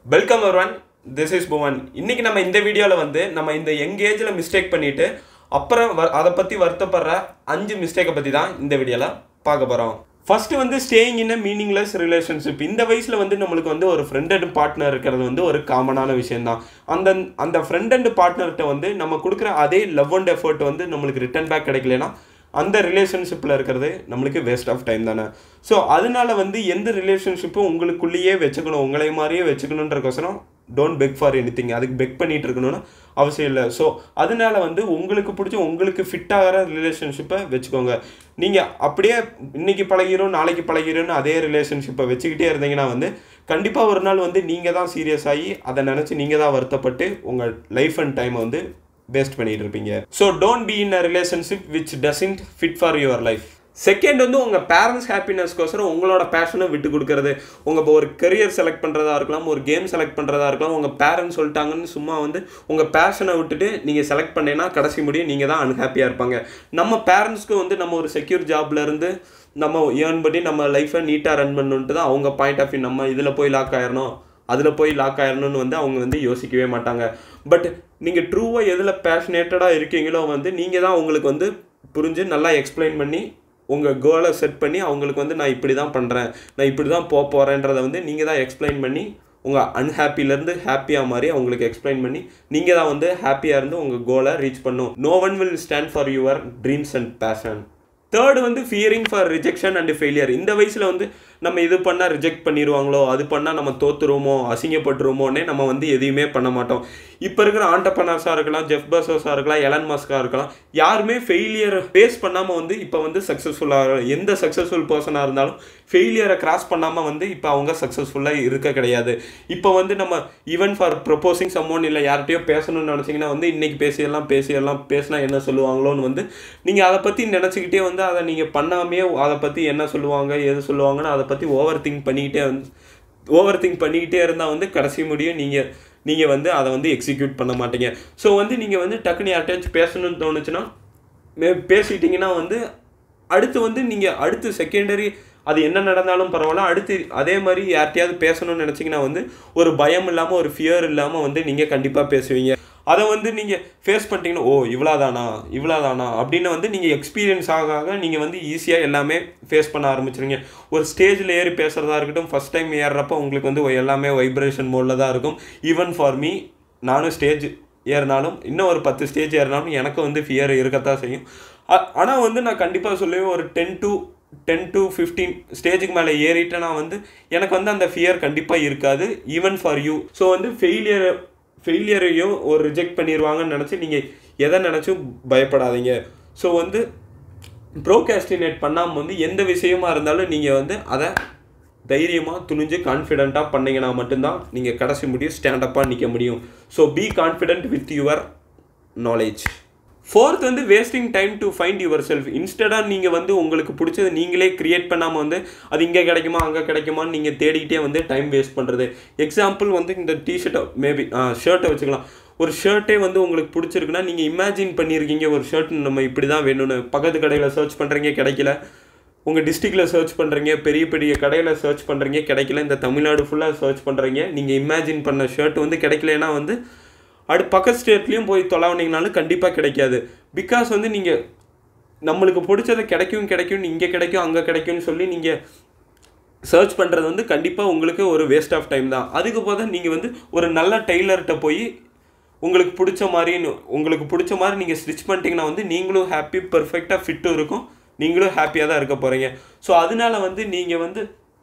Welcome everyone, this is Bhuvan. இன்னைக்கு நம்ம இந்த வீடியோல வந்து நம்ம இந்த யங் ஏஜ்ல மிஸ்டேக் பண்ணிட்டு அப்புறம் அத பத்தி வருத்தப்படுற 5 மிஸ்டேக்க பத்தி தான் இந்த வீடியோல பார்க்க போறோம். ஃபர்ஸ்ட் வந்து staying in a meaningless relationship. இந்த வயசுல வந்து நமக்கு வந்து ஒரு friend and partner இருக்கிறது வந்து ஒரு காமனான விஷயம் தான். அந்த friend and partnerட்ட வந்து நம்ம கொடுக்கிற அதே love and effort வந்து நமக்கு ரிட்டர்ன் பேக் கிடைக்கலனா அந்த ரிலேஷன்ஷிப்ல இருக்கிறது நமக்கு வேஸ்ட் ஆஃப் டைம் தானே. ஸோ அதனால வந்து எந்த ரிலேஷன்ஷிப்பும் உங்களுக்குள்ளேயே வச்சுக்கணும், உங்களை மாதிரியே வச்சுக்கணுன்றக்கோசரம் டோன்ட் பெக் ஃபார் எனிதிங். அதுக்கு பெக் பண்ணிட்டு இருக்கணும்னு அவசியம் இல்லை. ஸோ அதனால வந்து உங்களுக்கு பிடிச்ச உங்களுக்கு ஃபிட் ஆகிற ரிலேஷன்ஷிப்பை வச்சுக்கோங்க. நீங்கள் அப்படியே இன்னைக்கு பழகிறோம் நாளைக்கு பழகிறோன்னு அதே ரிலேஷன்ஷிப்பை வச்சுக்கிட்டே இருந்தீங்கன்னா வந்து கண்டிப்பாக ஒரு நாள் வந்து நீங்கள் தான் சீரியஸ் ஆகி அதை நினச்சி நீங்கள் தான் வருத்தப்பட்டு உங்கள் லைஃப் அண்ட் டைமை வந்து வேஸ்ட் பண்ணிட்டு இருப்பீங்க. So don't be in a relationship which doesn't fit for your life. Second வந்து உங்கள் பேரண்ட்ஸ் ஹாப்பினஸ்க்கோசரம் உங்களோட பேஷனை விட்டு கொடுக்கறது. உங்கள் இப்போ ஒரு கரியர் செலக்ட் பண்ணுறதா இருக்கலாம், ஒரு கேம் செலக்ட் பண்ணுறதா இருக்கலாம், உங்கள் பேரண்ட்ஸ் சொல்லிட்டாங்கன்னு சும்மா வந்து உங்கள் பேஷனை விட்டுட்டு நீங்கள் செலக்ட் பண்ணீங்கன்னா கடைசி முடியும் நீங்கள் தான் அன்ஹாப்பியாக இருப்பாங்க. நம்ம பேரண்ட்ஸ்க்கு வந்து நம்ம ஒரு செக்யூர் ஜாப்ல இருந்து நம்ம ஏர்ன் பண்ணி நம்ம லைஃப்பை நீட்டாக ரன் பண்ணணுன்ட்டு தான் அவங்க பாயிண்ட் ஆஃப் வியூ. நம்ம இதில் போய் லாக் ஆயிடணும் அதில் போய் லாக் ஆயிடணும்னு வந்து அவங்க வந்து யோசிக்கவே மாட்டாங்க. பட் நீங்கள் ட்ரூவாக எதில் பேஷனேட்டடாக இருக்கீங்களோ வந்து நீங்கள் தான் அவங்களுக்கு வந்து புரிஞ்சு நல்லா எக்ஸ்பிளைன் பண்ணி உங்கள் கோலை செட் பண்ணி அவங்களுக்கு வந்து நான் இப்படி தான் பண்ணுறேன், நான் இப்படி தான் போகிறேன்றதை வந்து நீங்கள் தான் எக்ஸ்பிளைன் பண்ணி உங்கள் அன்ஹாப்பிலேருந்து ஹாப்பியாக மாதிரி அவங்களுக்கு எக்ஸ்பிளைன் பண்ணி நீங்கள் தான் வந்து ஹாப்பியாக இருந்து உங்கள் கோலை ரீச் பண்ணும். No one will stand for your dreams and passion. Third வந்து fearing for rejection and failure. இந்த வயசில் வந்து நம்ம இது பண்ணால் ரிஜெக்ட் பண்ணிடுவாங்களோ, அது பண்ணால் நம்ம தோற்றுருவோமோ, அசிங்கப்பட்டுருவோமோன்னே நம்ம வந்து எதையுமே பண்ண மாட்டோம். இப்போ இருக்கிற ஆண்டர்பனர்ஸாக இருக்கலாம், ஜெஃப் பெசோஸாக இருக்கலாம், எலன் மஸ்காக இருக்கலாம், யாருமே ஃபெயிலியரை ஃபேஸ் பண்ணாமல் வந்து இப்போ வந்து சக்ஸஸ்ஃபுல்லாக எந்த சக்ஸஸ்ஃபுல் பர்சனாக இருந்தாலும் ஃபெயிலியரை கிராஸ் பண்ணாமல் வந்து இப்போ அவங்க சக்ஸஸ்ஃபுல்லாக இருக்க கிடையாது. இப்போ வந்து நம்ம ஈவன் ஃபார் ப்ரொப்போசிங் சம்மோன் இல்லை யார்கிட்டையோ பேசணும்னு நினச்சிங்கன்னா வந்து இன்றைக்கி பேசினா என்ன சொல்லுவாங்களோன்னு வந்து நீங்கள் அதை பற்றி நினச்சிக்கிட்டே வந்து அதை நீங்கள் பண்ணாமே அதை பற்றி என்ன சொல்லுவாங்க எது சொல்லுவாங்கன்னு அதை பற்றி ஓவர் திங்க் பண்ணிக்கிட்டே இருந்தால் வந்து கடைசி முடியும் நீங்கள் வந்து அதை வந்து எக்ஸிக்யூட் பண்ண மாட்டீங்க. ஸோ வந்து நீங்கள் வந்து டக்குனு யார்கிட்டயாச்சும் பேசணும்னு தோணுச்சுன்னா பேசிட்டிங்கன்னா வந்து அடுத்து வந்து நீங்கள் அடுத்து செகண்டரி அது என்ன நடந்தாலும் பரவாயில்ல, அடுத்து அதே மாதிரி யார்கிட்டையாவது பேசணும்னு நினச்சிங்கன்னா வந்து ஒரு பயம் இல்லாமல் ஒரு ஃபியர் இல்லாமல் வந்து நீங்கள் கண்டிப்பாக பேசுவீங்க. அதை வந்து நீங்கள் ஃபேஸ் பண்ணிட்டீங்கன்னா ஓ இவ்வளோதானா அப்படின்னு வந்து நீங்கள் எக்ஸ்பீரியன்ஸ் ஆக நீங்கள் வந்து ஈஸியாக எல்லாமே ஃபேஸ் பண்ண ஆரம்பிச்சிருங்க. ஒரு ஸ்டேஜில் ஏறி பேசுகிறதா இருக்கட்டும், ஃபஸ்ட் டைம் ஏறுறப்போ உங்களுக்கு வந்து எல்லாமே வைப்ரேஷன் மோடில் தான் இருக்கும். ஈவன் ஃபார் மீ, நானும் ஸ்டேஜ் ஏறினாலும் இன்னும் ஒரு 10 ஸ்டேஜ் ஏறினாலும் எனக்கு வந்து ஃபியர் இருக்கத்தான் செய்யும். ஆனால் வந்து நான் கண்டிப்பாக சொல்லுவேன் ஒரு 10 to 15 ஸ்டேஜுக்கு மேலே ஏறிட்டேன்னா வந்து எனக்கு வந்து அந்த ஃபியர் கண்டிப்பாக இருக்காது. Even for you. ஸோ வந்து ஃபெயிலியரையும் ஒரு ரிஜெக்ட் பண்ணிடுவாங்கன்னு நினச்சி நீங்கள் எதை நினச்சும் பயப்படாதீங்க. ஸோ வந்து ப்ரோகாஸ்டினேட் பண்ணாமல் வந்து எந்த விஷயமா இருந்தாலும் நீங்கள் வந்து அதை தைரியமாக துணிஞ்சு கான்ஃபிடெண்ட்டாக பண்ணிங்கன்னா மட்டும்தான் நீங்கள் கடைசி முடியும் ஸ்டாண்டப்பாக நிற்க முடியும். So be confident with your knowledge. Fourth வந்து wasting time to find yourself. இன்ஸ்டடாக நீங்கள் வந்து உங்களுக்கு பிடிச்சது நீங்களே க்ரியேட் பண்ணாமல் வந்து அது இங்கே கிடைக்குமா அங்கே கிடைக்குமான்னு நீங்கள் தேடிக்கிட்டே வந்து டைம் வேஸ்ட் பண்ணுறது. எக்ஸாம்பிள் வந்து இந்த டிஷர்ட்டை மேபி ஷர்ட்டை வச்சுக்கலாம். ஒரு ஷர்ட்டே வந்து உங்களுக்கு பிடிச்சிருக்குன்னா நீங்கள் இமேஜின் பண்ணியிருக்கீங்க ஒரு ஷர்ட் நம்ம இப்படி தான் வேணும்னு. பக்கத்து கடையில் சர்ச் பண்ணுறீங்க கிடைக்கல, உங்கள் டிஸ்ட்ரிக்டில் சர்ச் பண்ணுறீங்க, பெரிய பெரிய கடையில் சர்ச் பண்ணுறீங்க கிடைக்கல, இந்த தமிழ்நாடு ஃபுல்லாக சர்ச் பண்ணுறீங்க, நீங்கள் இமேஜின் பண்ண ஷர்ட் வந்து கிடைக்கலன்னா வந்து பக்கத்து ஸ்டேட்லேயும் போய் தொலைவனீங்கனாலும் கண்டிப்பாக கிடைக்காது. பிகாஸ் வந்து நீங்கள் நம்மளுக்கு பிடிச்சதை கிடைக்கும் இங்கே கிடைக்கும் அங்கே கிடைக்கும்னு சொல்லி நீங்கள் சர்ச் பண்ணுறது வந்து கண்டிப்பாக உங்களுக்கு ஒரு வேஸ்ட் ஆஃப் டைம் தான். அதுக்கு போத நீங்கள் வந்து ஒரு நல்ல டெய்லர்கிட்ட போய் உங்களுக்கு பிடிச்ச மாதிரி நீங்கள் ஸ்டிச் பண்ணிட்டீங்கன்னா வந்து நீங்களும் ஹாப்பி, பர்ஃபெக்டாக ஃபிட்டும் இருக்கும், நீங்களும் ஹாப்பியாக தான் இருக்க போகிறீங்க. ஸோ அதனால வந்து நீங்கள் வந்து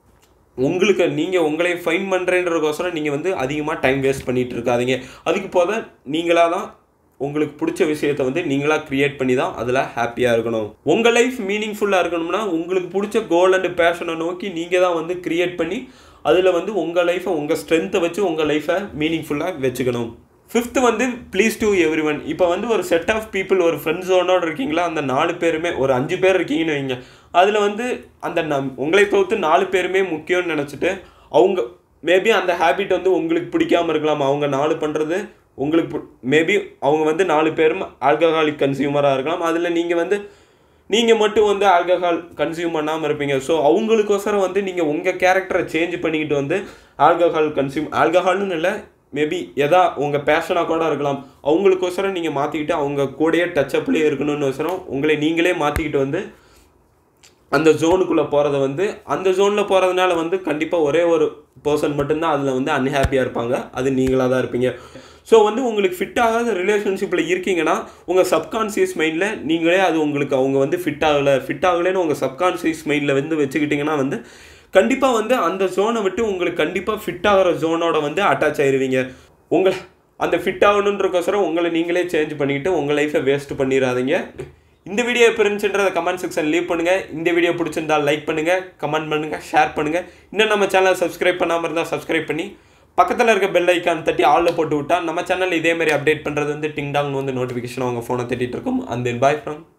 உங்களை ஃபைன் பண்ணுறேன்றதுக்கோசரம் நீங்கள் வந்து அதிகமாக டைம் வேஸ்ட் பண்ணிகிட்டு இருக்காதீங்க. அதுக்கு போத நீங்களாக தான் உங்களுக்கு பிடிச்ச விஷயத்தை வந்து நீங்களாக க்ரியேட் பண்ணி தான் அதில் ஹாப்பியாக இருக்கணும். உங்கள் லைஃப் மீனிங்ஃபுல்லாக இருக்கணும்னா உங்களுக்கு பிடிச்ச கோல் அண்ட் பேஷனை நோக்கி நீங்கள் தான் வந்து க்ரியேட் பண்ணி அதில் வந்து உங்கள் லைஃப்பை உங்கள் ஸ்ட்ரென்த்தை வச்சு உங்கள் லைஃப்பை மீனிங்ஃபுல்லாக வச்சுக்கணும். ஃபிஃப்த்து வந்து ப்ளீஸ் டு எவ்ரி ஒன். இப்போ வந்து ஒரு செட் ஆஃப் பீப்புள் ஒரு ஃப்ரெண்ட்ஸ் ஜோனோடு இருக்கீங்களா, அந்த 4 பேருமே ஒரு 5 பேர் இருக்கீங்கன்னு வைங்க, அதில் வந்து அந்த உங்களை தவிர்த்து 4 பேருமே முக்கியம்னு நினச்சிட்டு அவங்க மேபி அந்த ஹேபிட் வந்து உங்களுக்கு பிடிக்காமல் இருக்கலாம். அவங்க 4 பண்ணுறது உங்களுக்கு மேபி அவங்க வந்து 4 பேரும் ஆல்கஹாலிக் கன்சியூமராக இருக்கலாம். அதில் நீங்கள் வந்து நீங்கள் மட்டும் வந்து ஆல்கஹால் கன்சியூம் பண்ணாமல் இருப்பீங்க. ஸோ அவங்களுக்கோசரம் வந்து நீங்கள் உங்கள் கேரக்டரை சேஞ்ச் பண்ணிக்கிட்டு வந்து ஆல்கஹால்னு இல்லை, மேபி உங்கள் பேஷனாக கூட இருக்கலாம், அவங்களுக்கோசரம் நீங்கள் மாற்றிக்கிட்டு அவங்க கூடயே டச்சப்லேயே இருக்கணும்னு உங்களை நீங்களே மாற்றிக்கிட்டு வந்து அந்த ஜோனுக்குள்ளே போகிறத வந்து அந்த ஜோனில் போகிறதுனால வந்து கண்டிப்பாக ஒரே ஒரு பர்சன் மட்டும்தான் அதில் வந்து அன்ஹாப்பியாக இருப்பாங்க, அது நீங்களாக தான் இருப்பீங்க. ஸோ வந்து உங்களுக்கு ஃபிட் ஆகாத ரிலேஷன்ஷிப்பில் இருக்கீங்கன்னா உங்கள் சப்கான்ஷியஸ் மைண்டில் நீங்களே அது உங்களுக்கு அவங்க வந்து ஃபிட் ஆகலைன்னு உங்கள் சப்கான்ஷியஸ் மைண்டில் வந்து வச்சுக்கிட்டிங்கன்னா வந்து கண்டிப்பாக வந்து அந்த ஜோனை விட்டு உங்களுக்கு கண்டிப்பாக ஃபிட் ஆகிற ஜோனோட வந்து அட்டாச் ஆயிடுவீங்க. உங்களை அந்த ஃபிட் ஆகணுன்றக்கோசரம் உங்களை நீங்களே சேஞ்ச் பண்ணிக்கிட்டு உங்கள் லைஃப்பை வேஸ்ட் பண்ணிடாதீங்க. இந்த வீடியோ எப்போ இருந்துச்சுன்றதை கமெண்ட் செக்ஷன் லீவ் பண்ணுங்கள். இந்த வீடியோ பிடிச்சிருந்தால் லைக் பண்ணுங்கள், கமெண்ட் பண்ணுங்கள், ஷேர் பண்ணுங்கள். இன்னும் நம்ம சேனலை சப்ஸ்கிரைப் பண்ணாமல் இருந்தால் சப்ஸ்கிரைப் பண்ணி பக்கத்தில் இருக்க பெல் ஐக்கான் தட்டி ஆளில் போட்டு விட்டால் நம்ம சேனல் இதேமாதிரி அப்டேட் பண்ணுறது வந்து டிங்டாங்னு வந்து நோட்டிஃபிகேஷன் அவங்க ஃபோனை தட்டிகிட்டு இருக்கும். And then bye from